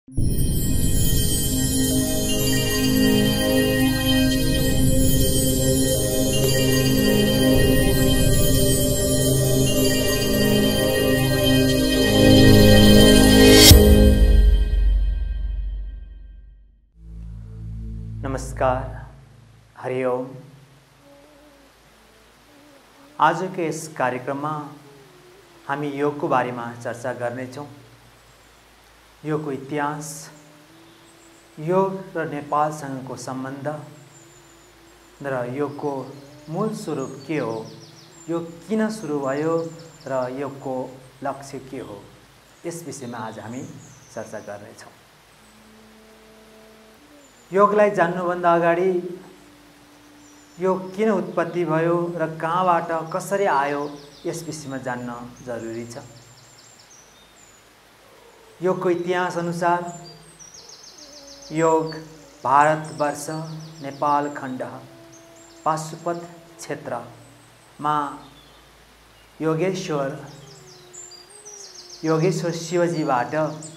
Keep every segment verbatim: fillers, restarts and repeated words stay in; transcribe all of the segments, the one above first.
नमस्कार, हरिओम। आजको यस कार्यक्रममा हामी योगको बारेमा चर्चा गर्नेछौँ। योगको इतिहास, योग र नेपालसँगको सम्बन्ध र योगको मूल स्वरूप के हो, योग किन सुरु भयो र योगको लक्ष्य के हो, यस विषयमा आज हामी चर्चा गर्नेछौँ। योगलाई जान्नुभन्दा अगाडि योग किन उत्पत्ति भयो र कहाँबाट कसरी आयो यस विषयमा जान्न जरुरी छ। योगको इतिहास अनुसार योग भारतवर्ष नेपाल खण्ड पाशुपत क्षेत्रमा योगेश्वर योगेश्वर शिवजीबाट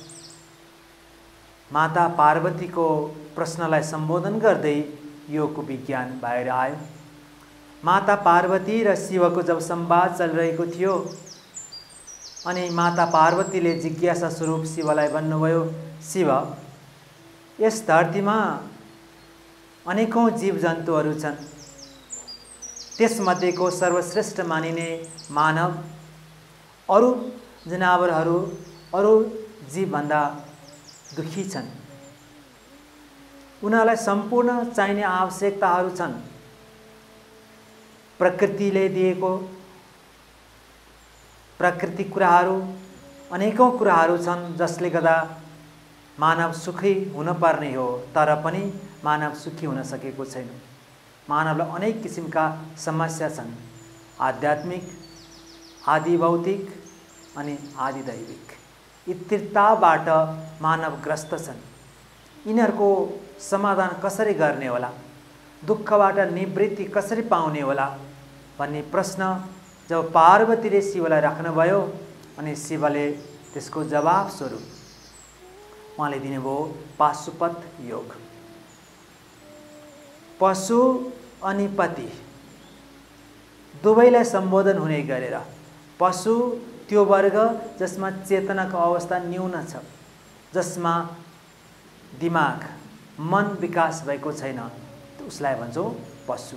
माता पार्वतीको प्रश्नलाई सम्बोधन गर्दै योगको विज्ञान बाहिर आयो। माता पार्वती र शिवको जब संवाद चलिरहेको थियो अनि माता पार्वतीले जिज्ञासा स्वरूप शिवलाई भन्नुभयो, शिव, यस धरतीमा अनेकौं जीवजन्तुहरू छन्, त्यसमध्येको सर्वश्रेष्ठ मानिने मानव अरू जनावरहरू अरू जीवभन्दा दुखी छन्। उनीहरूलाई सम्पूर्ण चाहिने आवश्यकताहरू छन्। प्रकृतिले दिएको प्राकृतिक कुराहरू अनेकौं कुराहरू छन् जसले गर्दा मानव सुखी हुन पर्ने हो, तर पनि मानव सुखी हुन सकेको छैन। मानवलाई अनेक किसिमका समस्या छन्, आध्यात्मिक, आदि भौतिक अनि आदि दैविक। यी तीर्ताबाट मानव ग्रस्त छन्। यिनीहरूको समाधान कसरी गर्ने होला, दुःखबाट निवृत्ति कसरी पाउने होला भन्ने प्रश्न जब पार्वतीले शिवलाई राख्नुभयो अनि शिवले त्यसको जवाब स्वरूप उहाँले दिनुभयो पाशुपत योग। पशु अनि पति दुवैलाई सम्बोधन हुने गरेर, पशु त्यो वर्ग जसमा चेतनाको अवस्था न्यून छ, जसमा दिमाग मन विकास भएको छैन, उसलाई भन्छौँ पशु।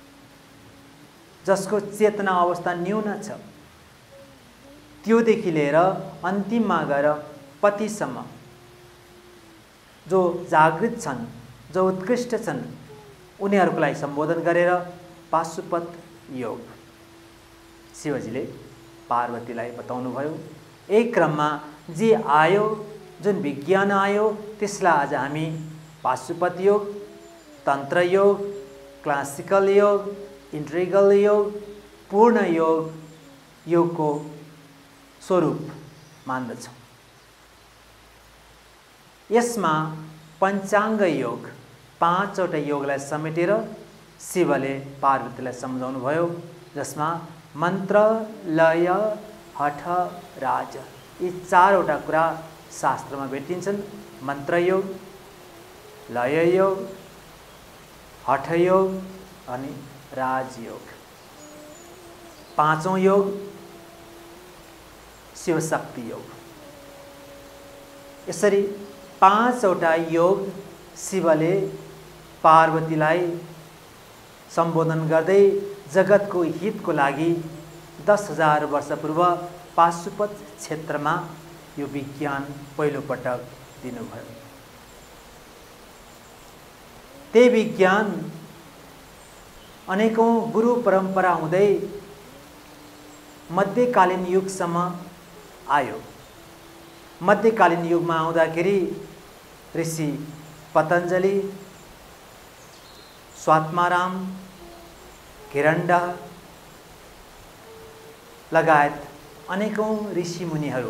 जसको चेतना अवस्था न्यून छ, त्योदेखि लिएर अन्तिममा गएर पतिसम्म जो जागृत छन्, जो उत्कृष्ट छन्, उनीहरूलाई सम्बोधन गरेर पाशुपत योग शिवजीले पार्वतीलाई बताउनुभयो। एक क्रममा जे आयो, जुन विज्ञान आयो, त्यसलाई आज हामी पाशुपत योग, तन्त्र योग, क्लासिकल योग, इन्ट्रिगल योग, पूर्ण योग, योगको स्वरूप मान्दछौँ। यसमा पञ्चाङ्ग योग, पाँचवटा योगलाई समेटेर शिवले पार्वतीलाई सम्झाउनु भयो, जसमा मन्त्र, लय, हठ, राज यी चारवटा कुरा शास्त्रमा भेटिन्छन्। मन्त्र योग, लय योग, हठ योग अनि राजयोग। पाँचौं योग शिवशक्ति योग। यसरी पाँचवटा योग शिवले पार्वतीलाई सम्बोधन गर्दै जगतको हितको लागि दस हजार वर्ष पूर्व पाशुपत क्षेत्रमा यो विज्ञान पहिलो पटक दिनुभयो। त्यही विज्ञान अनेकौं गुरु परम्परा हुँदै मध्यकालीन युगसम्म आयो। मध्यकालीन युगमा आउँदाखेरि ऋषि पतञ्जलि, स्वात्माराम, हिरण्य लगायत अनेकौं ऋषि मुनिहरू,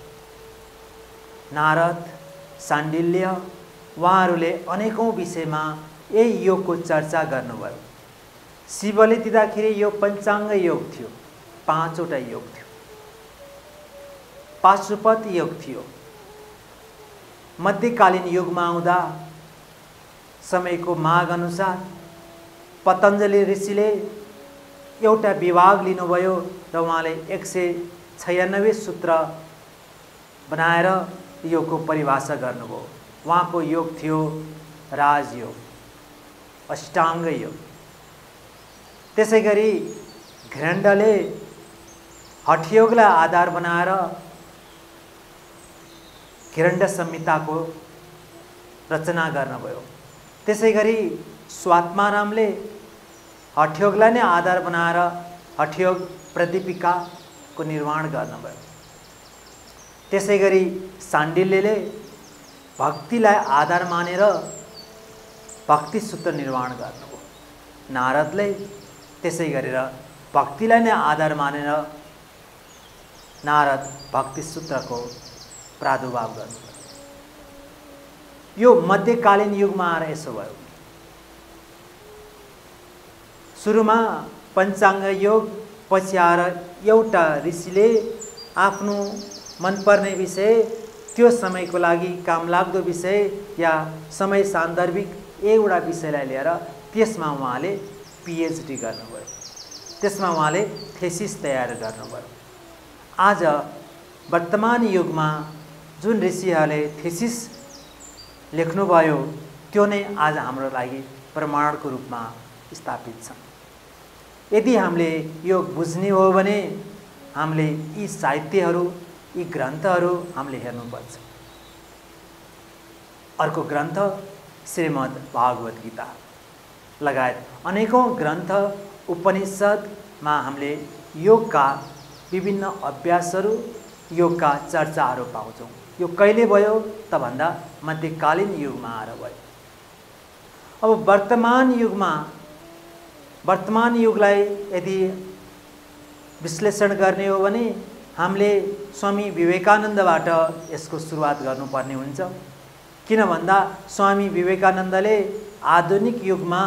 नारद, शाण्डिल्य, उहाँहरूले अनेकौं विषयमा यही योगको चर्चा गर्नुभयो। शिवले दिँदाखेरि यो पञ्चाङ्ग योग थियो, पाँचवटा योग थियो, पाशुपत योग थियो। मध्यकालीन युगमा आउँदा समयको माग अनुसार पतञ्जलि ऋषिले एउटा विभाग लिनुभयो र उहाँले एक सय छयानब्बे सूत्र बनाएर योगको परिभाषा गर्नुभयो। उहाँको योग थियो राजयोग, अष्टाङ्ग योग। त्यसै गरी घ्रेण्डले हठयोगलाई आधार बनाएर घ्रेण्ड संहिताको रचना गर्नुभयो। त्यसै गरी स्वात्मारामले हठयोगलाई नै आधार बनाएर हठयोग प्रदीपिकाको निर्माण गर्नुभयो। त्यसै गरी साण्डिल्यले भक्तिलाई आधार मानेर भक्ति सूत्र निर्माण गर्नुभयो। नारदले त्यसै गरेर भक्तिलाई नै आधार मानेर नारद भक्ति सूत्रको प्रादुर्भाव गर्नुभयो। यो मध्यकालीन युगमा आएर यसो भयो। सुरुमा पञ्चाङ्ग योग, पछि आएर एउटा ऋषिले आफ्नो मनपर्ने विषय, त्यो समयको लागि कामलाग्दो विषय या समय सान्दर्भिक एउटा विषयलाई लिएर त्यसमा उहाँले पिएचडी गर्नुभयो। त्यसमा उहाँले थेसिस तयार गर्नुभयो। आज वर्तमान युगमा जुन ऋषिहरूले थेसिस लेख्नुभयो त्यो नै आज हाम्रो लागि प्रमाणको रूपमा स्थापित छ। यदि हामीले यो बुझ्ने हो भने हामीले यी साहित्यहरू, यी ग्रन्थहरू हामीले हेर्नुपर्छ। अर्को ग्रन्थ श्रीमद् भागवत गीता लगायत अनेकौं ग्रन्थ उपनिषदमा हामीले योगका विभिन्न अभ्यासहरू, योगका चर्चाहरू पाउँछौँ। यो कहिले भयो त भन्दा मध्यकालीन युगमा आएर भयो। अब वर्तमान युगमा वर्तमान युगलाई यदि विश्लेषण गर्ने हो भने हामीले स्वामी विवेकानन्दबाट यसको सुरुवात गर्नुपर्ने हुन्छ। किन भन्दा स्वामी विवेकानन्दले आधुनिक युगमा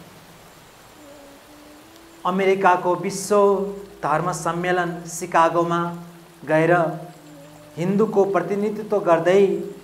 अमेरिकाको विश्व धर्म सम्मेलन सिकागोमा गएर हिन्दूको प्रतिनिधित्व गर्दै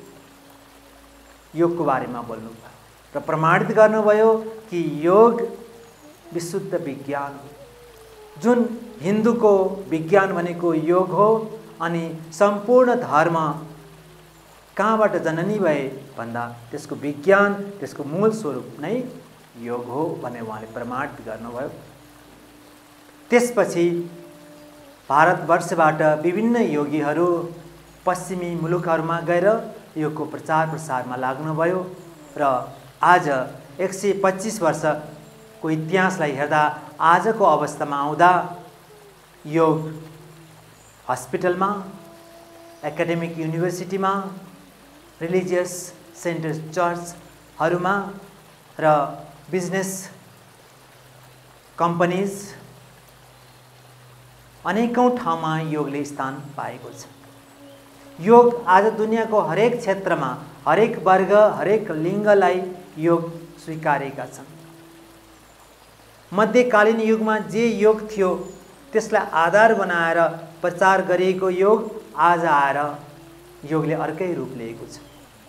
योगको बारेमा बोल्नुभयो र प्रमाणित गर्नुभयो कि योग विशुद्ध विज्ञान हो। जुन हिन्दूको विज्ञान भनेको योग हो अनि सम्पूर्ण धर्म कहाँबाट जननी भए भन्दा त्यसको विज्ञान, त्यसको मूल स्वरूप नै योग हो भन्ने उहाँले प्रमाणित गर्नुभयो। त्यसपछि भारतवर्षबाट विभिन्न योगीहरू पश्चिमी मुलुकहरूमा गएर योगको प्रचार प्रसारमा लाग्नुभयो र आज एक सय पच्चीस वर्षको इतिहासलाई हेर्दा आजको अवस्थामा आउँदा योग हस्पिटलमा, एकाडेमिक युनिभर्सिटीमा, रिलिजियस सेन्टर चर्चहरूमा र बिजनेस कम्पनीज अनेकौं ठाउँमा योगले स्थान पाएको छ। योग आज दुनियाँको हरेक क्षेत्रमा, हरेक वर्ग, हरेक लिङ्गलाई योग स्वीकारेका छन्। मध्यकालीन युगमा जे योग थियो त्यसलाई आधार बनाएर प्रचार गरिएको योग आज आएर योगले अर्कै रूप लिएको छ।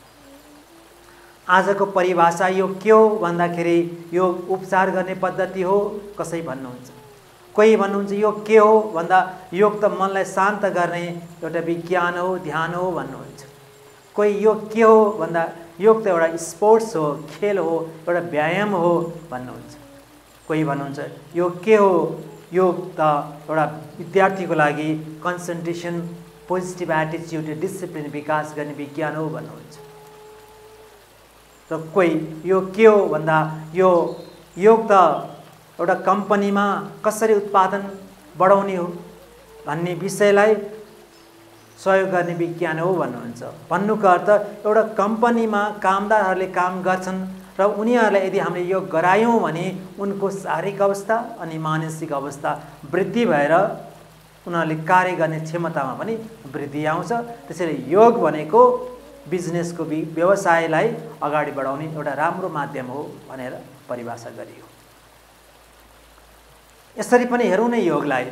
आजको परिभाषा योग के हो भन्दाखेरि योग उपचार गर्ने पद्धति हो कसै भन्नुहुन्छ। कोही भन्नुहुन्छ योग के हो भन्दा योग त मनलाई शान्त गर्ने एउटा विज्ञान हो, ध्यान हो भन्नुहुन्छ। कोही योग के हो भन्दा योग त एउटा स्पोर्ट्स हो, खेल हो, एउटा व्यायाम हो भन्नुहुन्छ। कोही भन्नुहुन्छ योग के हो, योग त एउटा विद्यार्थीको लागि कन्सन्ट्रेसन, पोजिटिभ एटिट्युड, डिसिप्लिन विकास गर्ने विज्ञान हो भन्नुहुन्छ। र कोही योग के हो भन्दा यो योग त एउटा कम्पनीमा कसरी उत्पादन बढाउने हो भन्ने विषयलाई सहयोग गर्ने विज्ञान हो भन्नुहुन्छ। भन्नुको अर्थ एउटा कम्पनीमा कामदारहरूले काम गर्छन् र उनीहरूलाई यदि हामीले योग गरायौँ भने उनको शारीरिक अवस्था अनि मानसिक अवस्था वृद्धि भएर उनीहरूले कार्य गर्ने क्षमतामा पनि वृद्धि आउँछ। त्यसैले योग भनेको बिजनेसको व्यवसायलाई अगाडि बढाउने एउटा राम्रो माध्यम हो भनेर परिभाषा गरियो। यसरी पनि हेरौँ न योगलाई।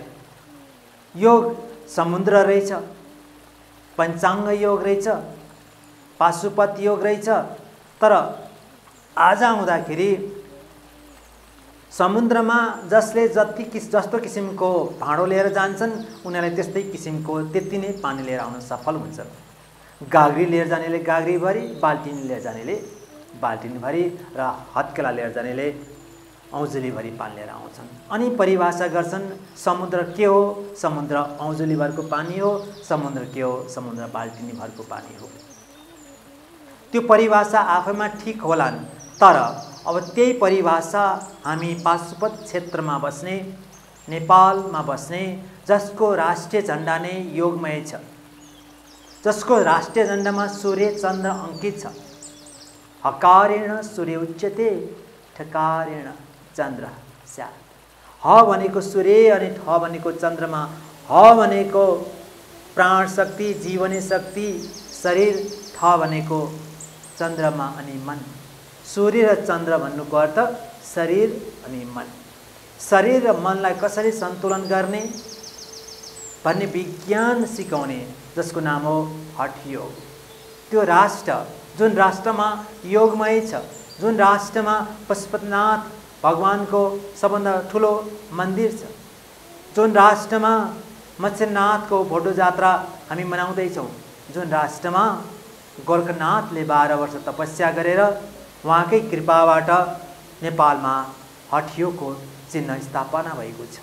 योग समुद्र रहेछ, पञ्चाङ्ग योग रहेछ, पाशुपत योग रहेछ। तर आज आउँदाखेरि समुद्रमा जसले जति किस जस्तो किसिमको भाँडो लिएर जान्छन् उनीहरूले त्यस्तै किसिमको त्यति नै पानी लिएर आउन सफल हुन्छन्। गाग्री लिएर जानेले गाग्रीभरि, बाल्टिन लिएर जानेले बाल्टिनभरि र हत्केला लिएर जानेले औजुलीभरि पानी लिएर आउँछन्। अनि परिभाषा गर्छन् समुद्र के हो? समुद्र औजुलीभरको पानी हो। समुद्र के हो? समुद्र बाल्टिनीभरको पानी हो। त्यो परिभाषा आफैमा ठिक होलान्, तर अब त्यही परिभाषा हामी पाशुपत क्षेत्रमा बस्ने, नेपालमा बस्ने, जसको राष्ट्रिय झण्डा नै योगमय छ, जसको राष्ट्रिय झण्डामा सूर्य चन्द्र अंकित छ। हकारेण सूर्य उच्यते, ठकारेण चन्द्र स्यात्। ह भनेको सूर्य अनि ठ भनेको चन्द्रमा। ह भनेको प्राण शक्ति, जीवनी शक्ति, शरीर। ठ भनेको चन्द्रमा अनि मन। सूर्य र चन्द्र भन्नुको अर्थ शरीर अनि मन। शरीर र मनलाई कसरी सन्तुलन गर्ने भन्ने विज्ञान सिकाउने, जसको नाम हो हठ योग। त्यो राष्ट्र जुन राष्ट्रमा योगमय छ, जुन राष्ट्रमा पशुपतिनाथ भगवानको सबभन्दा ठुलो मन्दिर छ, जुन राष्ट्रमा मत्स्यनाथको भोटो जात्रा हामी मनाउँदैछौँ, जुन राष्ट्रमा गोरखनाथले बाह्र वर्ष तपस्या गरेर उहाँकै कृपाबाट नेपालमा हठ योगको चिन्ह स्थापना भएको छ।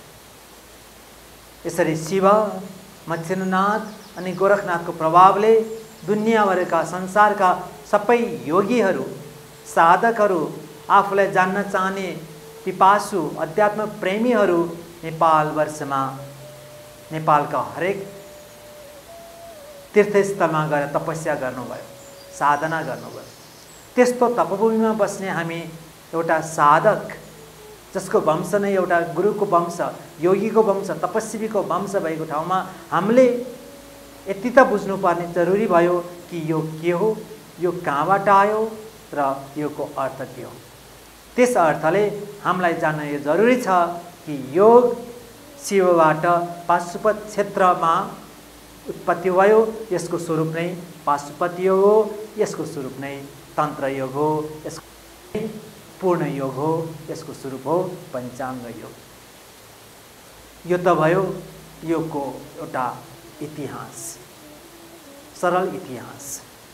यसरी शिव, मत्स्यनाथ अनि गोरखनाथको प्रभावले दुनियाँभरका संसारका सबै योगीहरू, साधकहरू, आफूलाई जान्न चाहने पिपासु अध्यात्म प्रेमीहरू नेपाल वर्षमा नेपालका हरेक तीर्थस्थलमा गएर तपस्या गर्नुभयो, साधना गर्नुभयो। त्यस्तो तपभूमिमा बस्ने हामी एउटा साधक, जसको वंश नै एउटा गुरुको वंश, योगीको वंश, तपस्वीको वंश भएको ठाउँमा हामीले यति त बुझ्नुपर्ने जरुरी भयो कि योग के हो, योग कहाँबाट आयो र योगको अर्थ के हो। त्यस अर्थले हामीलाई जान्न यो जरुरी छ कि योग शिवबाट पाशुपत क्षेत्रमा उत्पत्ति भयो। यसको स्वरूप नै पाशुपत योग हो। यसको स्वरूप नै तन्त्र योग हो। यसको पूर्ण योग हो। यसको स्वरूप हो पञ्चाङ्ग योग। यो त भयो योगको एउटा इतिहास, सरल इतिहास।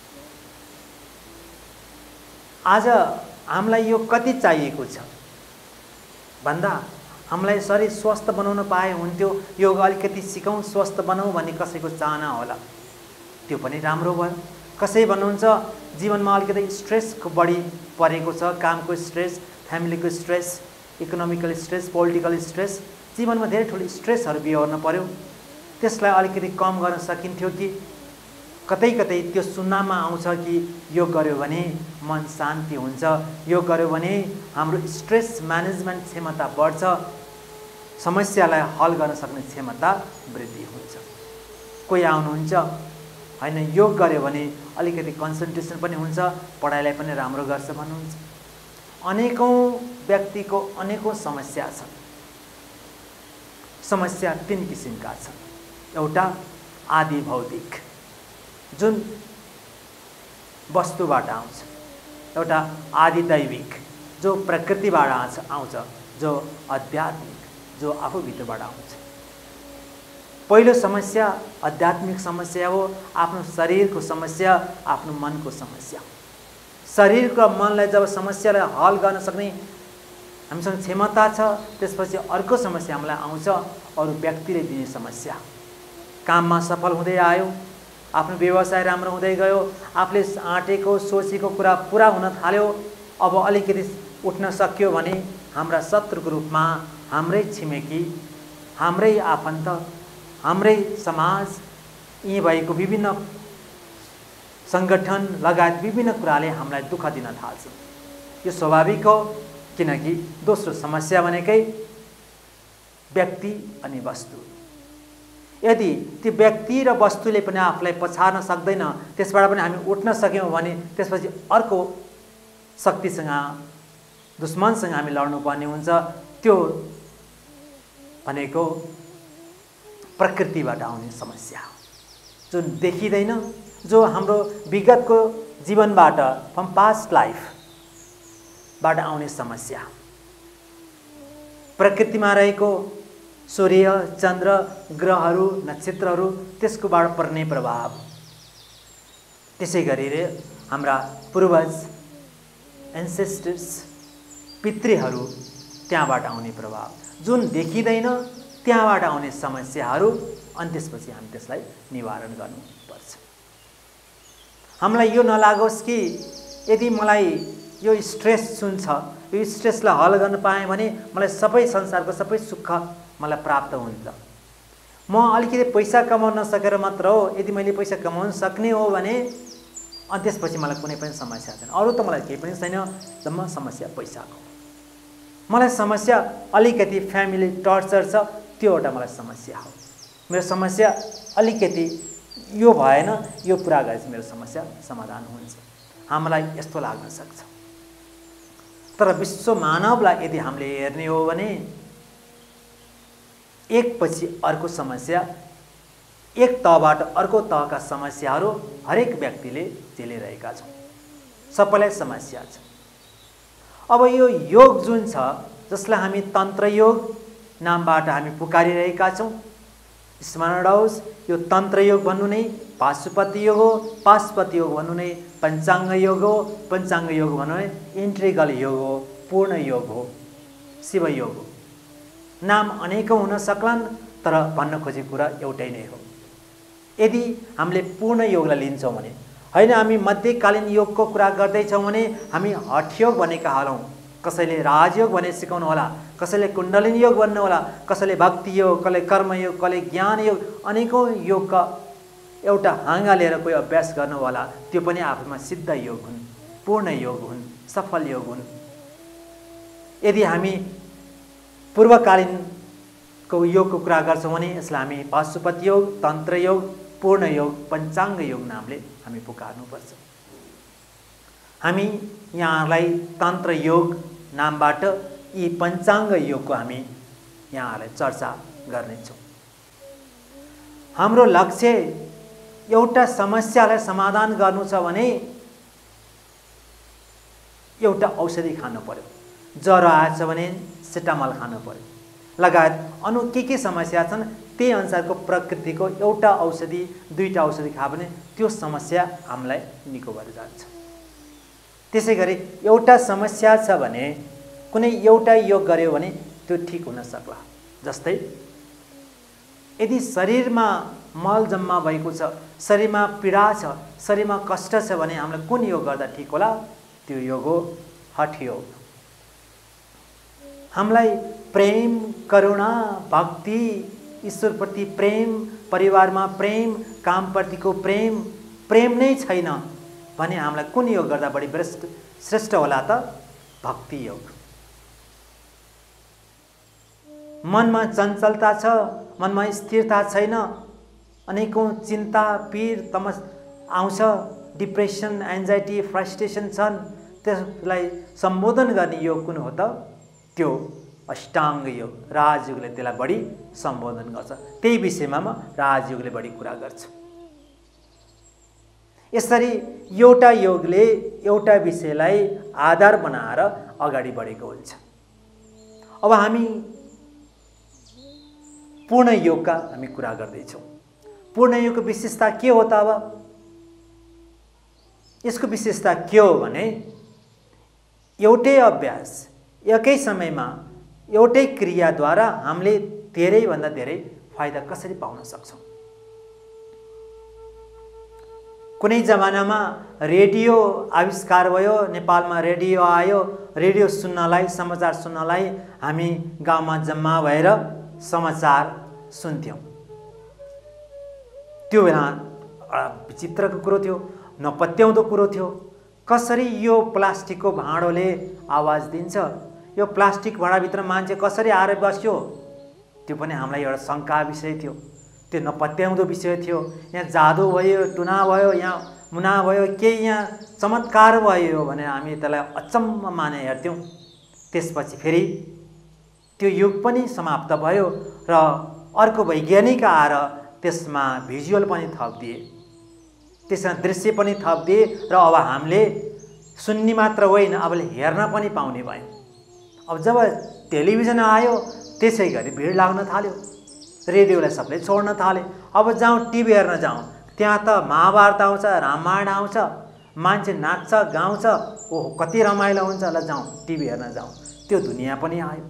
आज हामीलाई यो कति चाहिएको छ भन्दा हामीलाई शरीर स्वस्थ बनाउन पाए हुन्थ्यो, योग अलिकति सिकौँ, स्वस्थ बनाऊ भन्ने कसैको चाहना होला, त्यो पनि राम्रो भयो। कसै भन्नुहुन्छ जीवनमा अलिकति स्ट्रेसको बढी परेको छ, कामको स्ट्रेस, फ्यामिलीको stress, economical stress, political stress, जीवनमा धेरै ठुलो स्ट्रेसहरू बिहोर्न पर्यो, त्यसलाई अलिकति कम गर्न सकिन्थ्यो कि? कतै कतै त्यो सुन्नमा आउँछ कि योग गर्यो भने मन शान्ति हुन्छ, योग गर्यो भने हाम्रो स्ट्रेस म्यानेजमेन्ट क्षमता बढ्छ, समस्यालाई हल गर्न सक्ने क्षमता वृद्धि हुन्छ। कोही आउनुहुन्छ हैन योग गर्यो भने अलिकति कन्सन्ट्रेसन पनि हुन्छ, पढाइलाई पनि राम्रो गर्छ भन्नुहुन्छ। अनेकौं व्यक्तिको अनेकौं समस्या छन्। समस्या तीन किसिमका छन्। एउटा आदि भौतिक, जुन वस्तुबाट आउँछ। एउटा आदि दैविक, जो प्रकृतिबाट आउँछ, जो आध्यात्मिक, जो आफूभित्रबाट आउँछ। पहिलो समस्या आध्यात्मिक समस्या हो, आफ्नो शरीरको समस्या, आफ्नो मनको समस्या। शरीर र मनलाई जब समस्यालाई हल गर्न सक्ने हामीसँग क्षमता छ, त्यसपछि अर्को समस्या हामीलाई आउँछ, अरू व्यक्तिले दिने समस्या। काममा सफल हुँदै आयो, आफ्नो व्यवसाय राम्रो हुँदै गयो, आफूले आँटेको सोचेको कुरा पुरा हुन थाल्यो, अब अलिकति उठ्न सक्यो भने हाम्रा शत्रुको रूपमा हाम्रै छिमेकी, हाम्रै आफन्त, हाम्रै समाज, यी भएको विभिन्न संगठन लगायत विभिन्न कुराले हामीलाई दुःख दिन थाल्छ। यो स्वाभाविक हो, किनकि दोस्रो समस्या भनेकै व्यक्ति अनि वस्तु। यदि त्यो व्यक्ति र वस्तुले पनि आफूलाई पछार्न सक्दैन, त्यसबाट पनि हामी उठ्न सक्यौँ भने त्यसपछि अर्को शक्तिसँग, दुश्मनसँग हामी लड्नुपर्ने हुन्छ। त्यो भनेको प्रकृतिबाट आउने समस्या हो, जुन देखिँदैन, जो हाम्रो विगतको जीवनबाट फ्रम पास्ट लाइफबाट आउने समस्या, प्रकृतिमा रहेको सूर्य चन्द्र ग्रहहरू नक्षत्रहरू त्यसकोबाट पर्ने प्रभाव, त्यसै गरी हाम्रा पूर्वज एन्सेस्टर्स पितृहरू त्यहाँबाट आउने प्रभाव, जुन देखिँदैन त्यहाँबाट आउने समस्याहरू, अनि त्यसपछि हामी त्यसलाई निवारण गर्नुपर्छ। हामीलाई यो नलागोस् कि यदि मलाई यो स्ट्रेस जुन छ यो स्ट्रेसलाई हल गर्न पाएँ भने मलाई सबै संसारको सबै सुख मलाई प्राप्त हुन्छ। म अलिकति पैसा कमाउन नसकेर मात्र हो, यदि मैले पैसा कमाउन सक्ने हो भने अनि त्यसपछि मलाई कुनै पनि समस्या छैन, अरू त मलाई केही पनि छैन, जम्मा समस्या पैसाको। मलाई समस्या अलिकति फ्यामिली टर्चर छ, त्यो एउटा मलाई समस्या हो। मेरो समस्या अलिकति यो भएन, यो पुरा गरेपछि मेरो समस्या समाधान हुन्छ। हामीलाई यस्तो लाग्न सक्छ, तर विश्व मानवलाई यदि हामीले हेर्ने हो भने एकपछि अर्को समस्या, एक तहबाट अर्को तहका समस्याहरू हरेक व्यक्तिले झेलिरहेका छौँ, सबैलाई समस्या छ। अब यो योग जुन छ जसलाई हामी तन्त्र योग नामबाट हामी पुकारिरहेका छौँ, स्मरण रहोस् यो तन्त्र योग भन्नु नै पाशुपति योग हो, पाशुपति योग भन्नु नै पञ्चाङ्ग योग हो, पञ्चाङ्ग योग भन्नु नै इन्ट्रिगल योग हो, पूर्ण योग हो, शिव योग हो। नाम अनेकौँ हुन सक्लान् तर भन्न खोजेको कुरा एउटै नै हो। यदि हामीले पूर्ण योगलाई लिन्छौँ भने, होइन हामी मध्यकालीन योगको कुरा गर्दैछौँ भने हामी हठयोग भनेका हलौँ, कसैले राजयोग भने सिकाउनु होला, कसैले कुण्डलिनी योग भन्नु होला, कसैले भक्ति योग, कसैले कर्मयोग, कसैले ज्ञान योग, अनेकौँ योगका एउटा हाँगा लिएर कोही अभ्यास गर्नु होला, त्यो पनि आफूमा सिद्ध योग हुन्, पूर्ण योग हुन्, सफल योग हुन्। यदि हामी पूर्वकालीनको योगको कुरा गर्छौँ भने यसलाई हामी पाशुपति योग, तन्त्र योग, पूर्ण योग, पञ्चाङ्ग योग नामले हामी पुकार्नुपर्छ। हामी यहाँहरूलाई तन्त्र योग नामबाट यी पञ्चाङ्ग योगको हामी यहाँहरूलाई चर्चा गर्नेछौँ। हाम्रो लक्ष्य एउटा समस्यालाई समाधान गर्नु छ भने एउटा औषधि खानु पर्यो, ज्वरो आएछ भने सेटामल खानु पर्यो, लगायत अनु के के समस्या छन् त्यही अनुसारको प्रकृतिको एउटा औषधि दुईटा औषधि खायो भने त्यो समस्या हामीलाई निको भएर जान्छ। त्यसै गरी एउटा समस्या छ भने कुनै एउटा योग गर्यो भने त्यो ठिक हुन सक्ला। जस्तै यदि शरीरमा मल जम्मा भएको छ, शरीरमा पीडा छ, शरीरमा कष्ट छ भने हामीलाई कुन योग गर्दा ठिक होला? त्यो योग हो हठ योग। हामीलाई प्रेम, करुणा, भक्ति, ईश्वरप्रति प्रेम, परिवारमा प्रेम, कामप्रतिको प्रेम प्रेम नै छैन भने हामीलाई कुन योग गर्दा बढी श्रेष्ठ श्रेष्ठ होला त? भक्ति योग। मनमा चञ्चलता छ, मनमा स्थिरता छैन, अनेकौँ चिन्ता पीर तमस आउँछ, डिप्रेसन, एन्जाइटी, फ्रस्ट्रेसन छन्, त्यसलाई सम्बोधन गर्ने योग कुन हो त? त्यो अष्टाङ्ग योग, राजयोगले त्यसलाई बढी सम्बोधन गर्छ। त्यही विषयमा म राजयोगले बढी कुरा गर्छु। यसरी एउटा योगले एउटा विषयलाई आधार बनाएर अगाडि बढेको हुन्छ। अब हामी पूर्ण योगका हामी कुरा गर्दैछौँ। पूर्ण योगको विशेषता के हो त? अब यसको विशेषता के हो भने एउटै अभ्यास एकै समयमा एउटै क्रियाद्वारा हामीले धेरैभन्दा धेरै फाइदा कसरी पाउन सक्छौँ। कुनै जमानामा रेडियो आविष्कार भयो, नेपालमा रेडियो आयो, रेडियो सुन्नलाई, समाचार सुन्नलाई हामी गाउँमा जम्मा भएर समाचार सुन्थ्यौँ। त्यो बेला विचित्रको कुरो थियो, नपत्याउँदो कुरो थियो। कसरी यो प्लास्टिकको भाँडोले आवाज दिन्छ, यो प्लास्टिक भाँडाभित्र मान्छे कसरी आएर बस्यो, त्यो पनि हामीलाई एउटा शङ्का विषय थियो, त्यो नपत्याउँदो विषय थियो। यहाँ जादु भयो, टुना भयो, यहाँ मुना भयो, केही यहाँ चमत्कार भयो भने हामी त्यसलाई अचम्म माने हेर्थ्यौँ। त्यसपछि फेरि त्यो युग पनि समाप्त भयो र अर्को वैज्ञानिक आएर त्यसमा भिजुअल पनि थपिदिए। त्यसमा दृश्य पनि थपिदिए र अब हामीले सुन्ने मात्र होइन, अब हेर्न पनि पाउने भयो। अब जब टेलिभिजन आयो त्यसै गरी भिड लाग्न थाल्यो, रेडियोलाई सबले छोड्न थाले। अब जाउँ टिभी हेर्न जाउँ, त्यहाँ त महाभारत आउँछ, रामायण आउँछ, मान्छे नाच्छ गाउँछ, ओहो कति रमाइलो हुन्छ, ल जाउँ टिभी हेर्न जाउँ। त्यो दुनियाँ पनि आयो।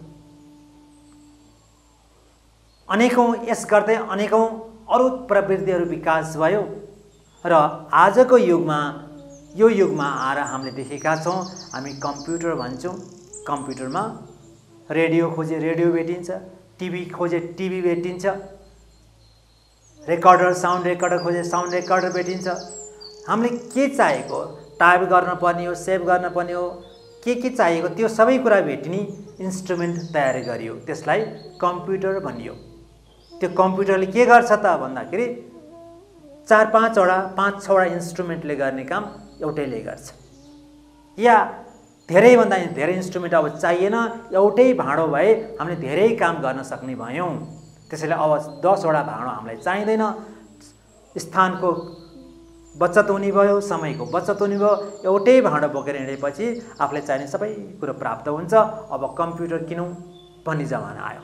अनेकौँ यस गर्दै अनेकौँ अरू प्रवृत्तिहरू विकास भयो र आजको युगमा यो युगमा आएर हामीले देखेका छौँ, हामी कम्प्युटर भन्छौँ, कम्प्युटरमा रेडियो खोजे रेडियो भेटिन्छ, टिभी खोजे टिभी भेटिन्छ, रेकर्डर साउन्ड रेकर्डर खोजे साउन्ड रेकर्डर भेटिन्छ। हामीले के चाहिएको टाइप गर्न पर्ने हो, सेभ गर्न पर्ने हो, के के चाहिएको त्यो सबै कुरा भेटिने इन्स्ट्रुमेन्ट तयार गरियो, त्यसलाई कम्प्युटर भनियो। त्यो कम्प्युटरले के गर्छ त भन्दाखेरि चार पाँचवटा पाँच छवटा इन्स्ट्रुमेन्टले गर्ने काम एउटैले गर्छ, या धेरैभन्दा धेरै इन्स्ट्रुमेन्ट अब चाहिएन, एउटै भाँडो भए हामीले धेरै काम गर्न सक्ने भयौँ। त्यसैले अब दसवटा भाँडो हामीलाई चाहिँदैन, स्थानको बचत हुने भयो, समयको बचत हुने भयो। एउटै भाँडो बोकेर हिँडेपछि आफूलाई चाहिने सबै कुरो प्राप्त हुन्छ। अब कम्प्युटर किनौँ भन्ने जमाना आयो।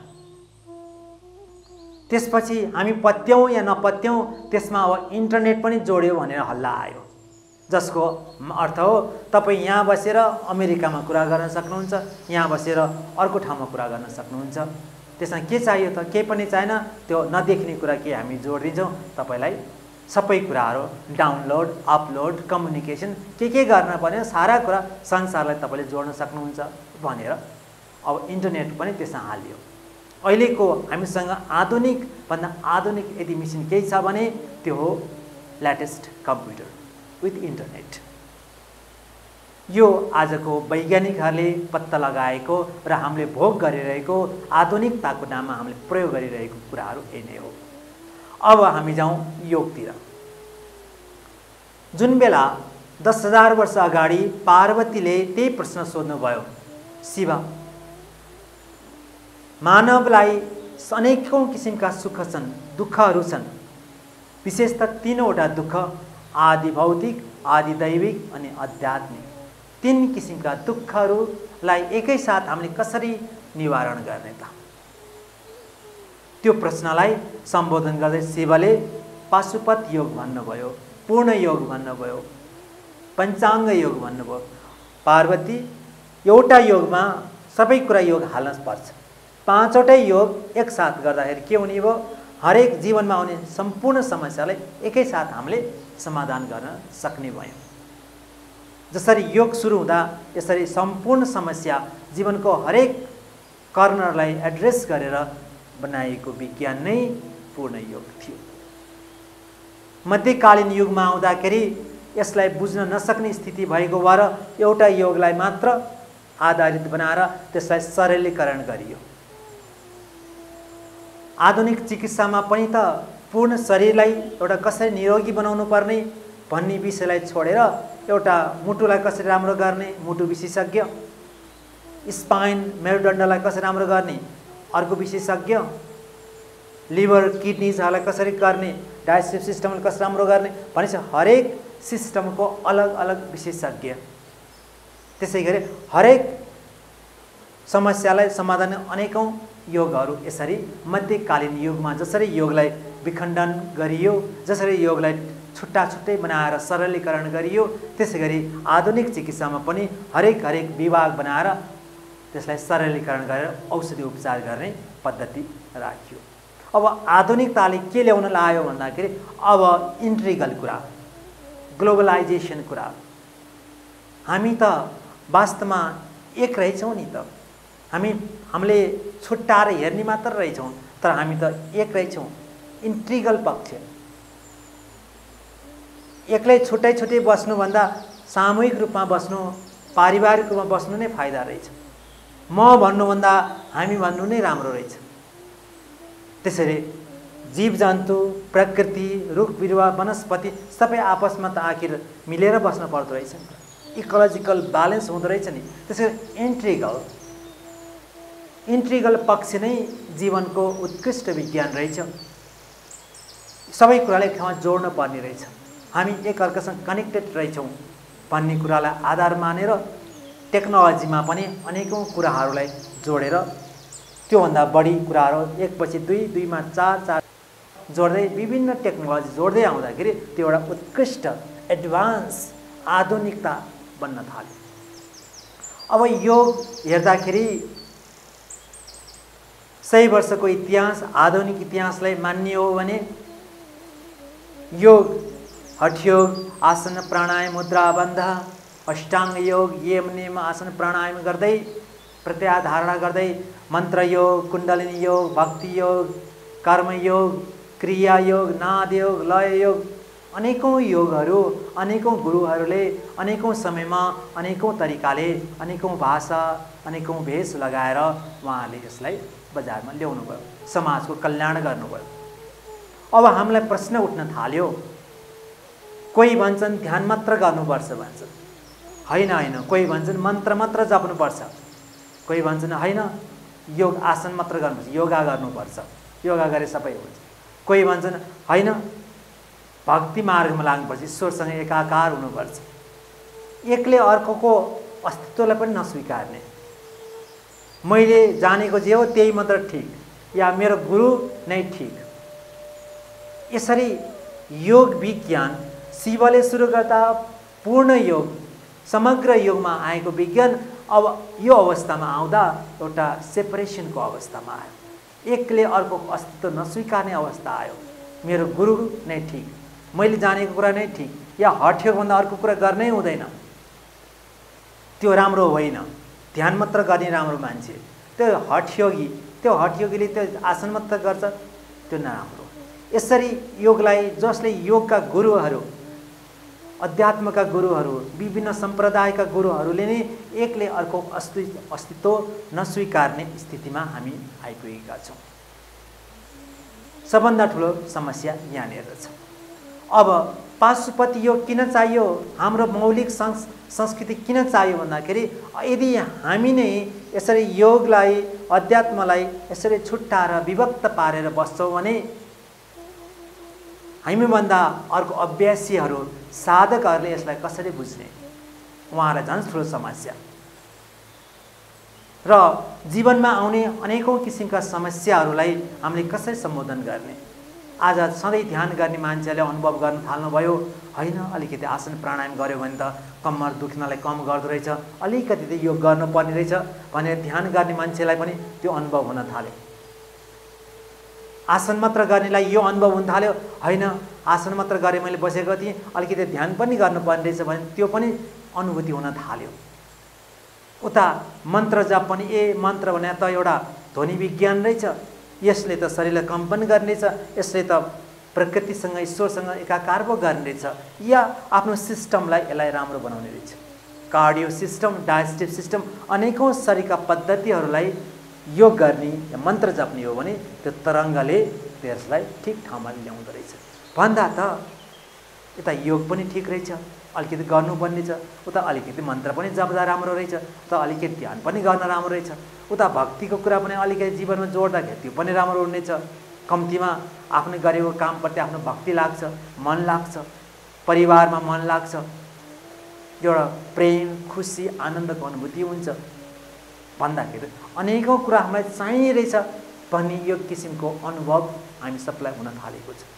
त्यसपछि हामी पत्याउँ या नपत्याउँ, त्यसमा अब इन्टरनेट पनि जोड्यो भनेर हल्ला आयो, जसको अर्थ हो तपाईँ यहाँ बसेर अमेरिकामा कुरा गर्न सक्नुहुन्छ, यहाँ बसेर अर्को ठाउँमा कुरा गर्न सक्नुहुन्छ। त्यसमा के चाहियो त? केही पनि चाहिएन, त्यो नदेख्ने कुरा के हामी जोडिदिन्छौँ, तपाईँलाई सबै कुराहरू डाउनलोड अपलोड कम्युनिकेसन के के गर्न पर्ने सारा कुरा संसारलाई तपाईँले जोड्न सक्नुहुन्छ भनेर अब इन्टरनेट पनि त्यसमा हालियो। अहिलेको हामीसँग आधुनिक भन्दा आधुनिक यदि मेसिन केही छ भने त्यो हो लेटेस्ट कम्प्युटर विथ इन्टरनेट। यो आजको वैज्ञानिकहरूले पत्ता लगाएको र हामीले भोग गरिरहेको आधुनिकताको नाममा हामीले प्रयोग गरिरहेको कुराहरू यही नै हो। अब हामी जाउँ योगतिर। जुन बेला दस हजार वर्ष अगाडि पार्वतीले त्यही प्रश्न सोध्नुभयो, शिव मानवलाई अनेकौँ किसिमका सुख छन्, दुःखहरू छन्, विशेषतः तीनवटा दुःख, आदि भौतिक, आदि दैविक अनि आध्यात्मिक। तीन किसिमका दुःखहरूलाई एकैसाथ हामीले कसरी निवारण गर्ने त? त्यो प्रश्नलाई सम्बोधन गर्दै शिवले पाशुपत योग भन्नुभयो, पूर्ण योग भन्नुभयो, पञ्चाङ्ग योग भन्नुभयो। पार्वती एउटा योगमा सबै कुरा योग हाल्न पर्छ, पाँचवटै योग एकसाथ गर्दाखेरि के हुने भयो? हरेक जीवनमा आउने सम्पूर्ण समस्यालाई एकैसाथ हामीले समाधान गर्न सक्ने भयौँ। जसरी योग सुरु हुँदा यसरी सम्पूर्ण समस्या जीवनको हरेक कर्नरलाई एड्रेस गरेर बनाइएको विज्ञान नै पूर्ण योग थियो। मध्यकालीन युगमा आउँदाखेरि यसलाई बुझ्न नसक्ने स्थिति भएको भएर एउटा योगलाई मात्र आधारित बनाएर त्यसलाई सरलीकरण गरियो। आधुनिक चिकित्सामा पनि त पूर्ण शरीरलाई एउटा कसरी निरोगी बनाउनु पर्ने भन्ने विषयलाई छोडेर एउटा मुटुलाई कसरी राम्रो गर्ने मुटु विशेषज्ञ, स्पाइन मेरुदण्डलाई कसरी राम्रो गर्ने अर्को विशेषज्ञ, लिभर किडनीजहरूलाई कसरी गर्ने, डाइजेस्टिभ सिस्टमलाई कसरी राम्रो गर्ने भनेपछि हरेक सिस्टमको अलग अलग विशेषज्ञ। त्यसै गरी हरेक समस्यालाई समाधान अनेकौँ योगहरू यसरी मध्यकालीन युगमा जसरी योगलाई विखण्डन गरियो, जसरी योगलाई छुट्टा छुट्टै बनाएर सरलीकरण गरियो, त्यसै गरी आधुनिक चिकित्सामा पनि हरेक हरेक विभाग बनाएर त्यसलाई सरलीकरण गरेर औषधि उपचार गर्ने पद्धति राखियो। अब आधुनिकताले के ल्याउन लायो भन्दाखेरि अब इन्ट्रिगल कुरा, ग्लोबलाइजेसन कुरा। हामी त वास्तवमा एक रहेछौँ नि त, हामी हामीले छुट्टाएर हेर्ने मात्र रहेछौँ, तर हामी त एक रहेछौँ। इन्ट्रिगल पक्ष, एक्लै छुट्टै छुट्टै बस्नुभन्दा सामूहिक रूपमा बस्नु, पारिवारिक रूपमा बस्नु नै फाइदा रहेछ। म भन्नुभन्दा हामी भन्नु नै राम्रो रहेछ। त्यसैले जीवजन्तु, प्रकृति, रुख बिरुवा, वनस्पति सबै आपसमा त आखिर मिलेर बस्न पर्दो रहेछ, इकोलोजिकल ब्यालेन्स हुँदो रहेछ नि। त्यसैले इन्ट्रिगल इन्ट्रिगल पक्ष नै जीवनको उत्कृष्ट विज्ञान रहेछ। सबै कुरालाई एक ठाउँमा जोड्न पर्ने रहेछ। हामी एकअर्कासँग कनेक्टेड रहेछौँ भन्ने कुरालाई आधार मानेर टेक्नोलोजीमा पनि अनेकौँ कुराहरूलाई जोडेर त्योभन्दा बढी कुराहरू एकपछि दुई दुईमा चार चार जोड्दै विभिन्न टेक्नोलोजी जोड्दै आउँदाखेरि त्यो एउटा उत्कृष्ट एडभान्स आधुनिकता बन्न थाल्यो। अब योग हेर्दाखेरि सय वर्षको इतिहास आधुनिक इतिहासलाई मान्ने हो भने योग हठयोग आसन प्राणायाम मुद्रा बन्ध अष्टाङ्ग योग यम नियम आसन प्राणायाम गर्दै प्रत्याहार धारणा गर्दै मन्त्र योग कुण्डलिनी योग भक्ति योग कर्मयोग क्रिया योग नाद योग लय योग अनेकौँ योगहरू अनेकौँ गुरुहरूले अनेकौँ समयमा अनेकौँ तरिकाले अनेकौँ भाषा अनेकौँ भेष लगाएर उहाँहरूले यसलाई बजारमा ल्याउनु भयो, समाजको कल्याण गर्नुभयो। अब हामीलाई प्रश्न उठ्न थाल्यो, कोही भन्छन् ध्यान मात्र गर्नुपर्छ भन्छन्, होइन होइन कोही भन्छन् मन्त्र मात्र जप्नुपर्छ, कोही भन्छन् होइन योग आसन मात्र गर्नुपर्छ, योगा गर्नुपर्छ, योगा गरे सबै हुन्छ, कोही भन्छन् होइन भक्ति मार्गमा लाग्नुपर्छ, ईश्वरसँग एकाकार हुनुपर्छ। एकले अर्कोको अस्तित्वलाई पनि नस्वीकार्ने, मैले जानेको जे हो त्यही मात्र ठिक या मेरो गुरु नै ठिक, यसरी योग विज्ञान शिवले सुरु गर्दा पूर्ण योग समग्र योगमा आएको विज्ञान अब यो अवस्थामा आउँदा एउटा सेपरेसनको अवस्थामा आयो, एकले अर्कोको अस्तित्व नस्वीकार्ने अवस्था आयो। मेरो गुरु नै ठिक, मैले जानेको कुरा नै ठिक या हठयोगभन्दा अर्को कुरा गर्नै हुँदैन, त्यो राम्रो होइन। ध्यान मात्र गर्ने राम्रो मान्छे, त्यो हठयोगी, त्यो हठयोगीले त्यो आसन मात्र गर्छ, त्यो नराम्रो। यसरी योगलाई जसले योगका गुरुहरू अध्यात्मका गुरुहरू विभिन्न सम्प्रदायका गुरुहरूले नै एकले अर्को अस्तित्व अस्तित्व नस्वीकार्ने स्थितिमा हामी आइपुगेका छौँ। सबभन्दा ठुलो समस्या यहाँनिर छ। अब पाशुपति योग किन चाहियो, हाम्रो मौलिक संस्कृति किन चाहियो भन्दाखेरि यदि हामी नै यसरी योगलाई अध्यात्मलाई यसरी छुट्टाएर विभक्त पारेर बस्छौँ भने हामीभन्दा अर्को अभ्यासीहरू साधकहरूले यसलाई कसरी बुझ्ने, उहाँलाई झन् ठुलो समस्या। र जीवनमा आउने अनेकौँ किसिमका समस्याहरूलाई हामीले कसरी सम्बोधन गर्ने। आज सधैँ ध्यान गर्ने मान्छेले अनुभव गर्न थाल्नुभयो, होइन अलिकति आसन प्राणायाम गऱ्यो भने त कम्मर दुख्नलाई कम गर्दो रहेछ, अलिकति त योग गर्नुपर्ने रहेछ भनेर ध्यान गर्ने मान्छेलाई पनि त्यो अनुभव हुन थाल्यो। आसन मात्र गर्नेलाई यो अनुभव हुन थाल्यो, होइन आसन मात्र गरेँ मैले बसेको थिएँ, अलिकति ध्यान पनि गर्नुपर्ने रहेछ भने त्यो पनि अनुभूति हुन थाल्यो। उता मन्त्र जप पनि ए मन्त्र भने त एउटा ध्वनि विज्ञान रहेछ, यसले त शरीरलाई कम्पन गर्ने रहेछ, यसले त प्रकृतिसँग ईश्वरसँग एकाकार पो गर्ने रहेछ, या आफ्नो सिस्टमलाई यसलाई राम्रो बनाउने रहेछ। कार्डियो सिस्टम, डाइजेस्टिभ सिस्टम, अनेकौँ शरीरका पद्धतिहरूलाई योग गर्ने या मन्त्र जप्ने हो भने त्यो तरङ्गले त्यसलाई ठिक ठाउँमा ल्याउँदो रहेछ। भन्दा त यता योग पनि ठिक रहेछ, अलिकति गर्नुपर्ने छ, उता अलिकति मन्त्र पनि जप्दा राम्रो रहेछ, उता अलिकति ध्यान पनि गर्न राम्रो रहेछ, उता भक्तिको कुरा पनि अलिकति जीवनमा जोड्दाखेरि त्यो पनि राम्रो हुनेछ। कम्तीमा आफ्नो गरेको कामप्रति आफ्नो भक्ति लाग्छ, मन लाग्छ, परिवारमा मन लाग्छ, एउटा प्रेम खुसी आनन्दको अनुभूति हुन्छ भन्दाखेरि अनेकौँ कुरा हामीलाई चाहिने रहेछ भन्ने यो किसिमको अनुभव हामी सबलाई हुन थालेको छ।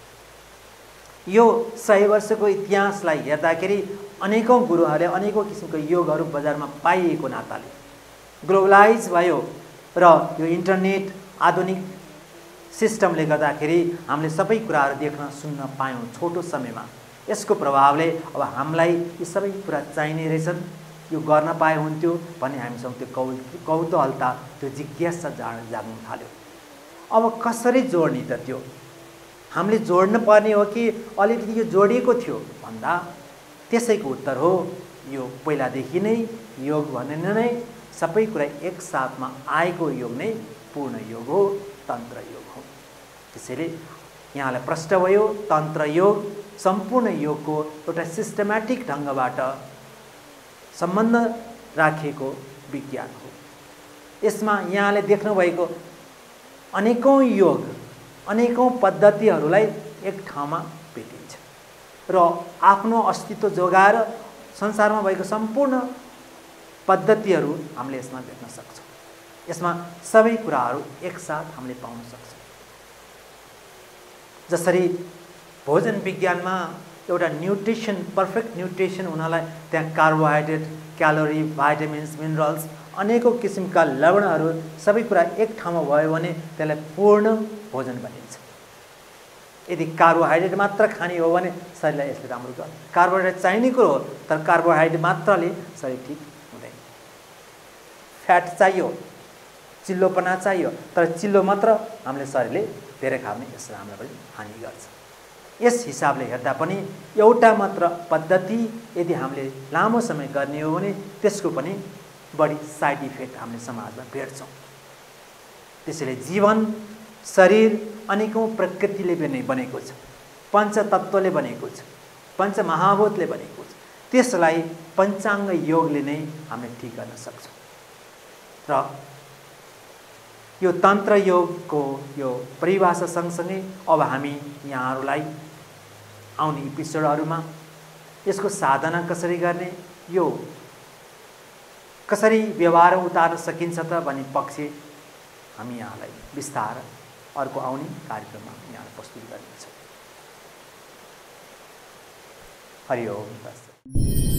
यो सय वर्षको इतिहासलाई हेर्दाखेरि अनेकौँ गुरुहरूले अनेकौँ किसिमको योगहरू बजारमा पाइएको नाताले ग्लोबलाइज भयो र यो इन्टरनेट आधुनिक सिस्टमले गर्दाखेरि हामीले सबै कुराहरू देख्न सुन्न पायौँ छोटो समयमा। यसको प्रभावले अब हामीलाई यी सबै कुरा चाहिने रहेछन्, यो गर्न पाए हुन्थ्यो भन्ने हामीसँग त्यो कौ कौतूहलता त्यो जिज्ञासा जाग जाग्न थाल्यो। अब कसरी जोड्ने त, त्यो हामीले जोड्न पर्ने हो कि अलिकति यो जोडिएको थियो भन्दा त्यसैको उत्तर हो यो पहिलादेखि नै योग भन्ने नै सबै कुरा एकसाथमा आएको योग नै पूर्ण योग हो, तन्त्र योग हो। त्यसैले यहाँलाई प्रश्न भयो, तन्त्र योग सम्पूर्ण योगको एउटा सिस्टमेटिक ढङ्गबाट सम्बन्ध राखिएको विज्ञान हो। यसमा यहाँले देख्नुभएको अनेकौँ योग अनेकौँ पद्धतिहरूलाई एक ठाउँमा भेटिन्छ र आफ्नो अस्तित्व जोगाएर संसारमा भएको सम्पूर्ण पद्धतिहरू हामीले यसमा भेट्न सक्छौँ। यसमा सबै कुराहरू एकसाथ हामीले पाउन सक्छौँ। जसरी भोजन विज्ञानमा एउटा न्युट्रिसन पर्फेक्ट न्युट्रिसन हुनलाई त्यहाँ कार्बोहाइड्रेट, क्यालोरी, भाइटामिन्स, मिनरल्स, अनेकौँ किसिमका लवणहरू सबै कुरा एक ठाउँमा भयो भने त्यसलाई पूर्ण भोजन भनिन्छ। यदि कार्बोहाइड्रेट मात्र खाने हो भने शरीरलाई यसले राम्रो गर्छ। कार्बोहाइड्रेट चाहिने कुरो हो, तर कार्बोहाइड्रेट मात्रले शरीर ठिक हुँदैन। फ्याट चाहियो, चिल्लोपना चाहियो, तर चिल्लो मात्र हामीले शरीरले धेरै खाने यसले हामीलाई पनि हानि गर्छ। यस हिसाबले हेर्दा पनि एउटा मात्र पद्धति यदि हामीले लामो समय गर्ने हो भने त्यसको पनि बढी साइड इफेक्ट हामीले समाजमा भेट्छौँ। त्यसैले जीवन, शरीर अनेकौँ प्रकृतिले पनि बनेको छ, पञ्चतत्त्वले बनेको छ, पञ्चमहाभूतले बनेको छ। त्यसलाई पञ्चाङ्ग योगले नै हामीले ठिक गर्न सक्छौँ। र यो तन्त्र योगको यो परिभाषा सँगसँगै अब हामी यहाँहरूलाई आउने एपिसोडहरूमा यसको साधना कसरी गर्ने, यो कसरी व्यवहार उतार्न सकिन्छ त भन्ने पक्ष हामी यहाँलाई विस्तार अर्को आउने कार्यक्रममा यहाँलाई प्रस्तुत गर्नेछौँ। हरि ओम तत्सत्।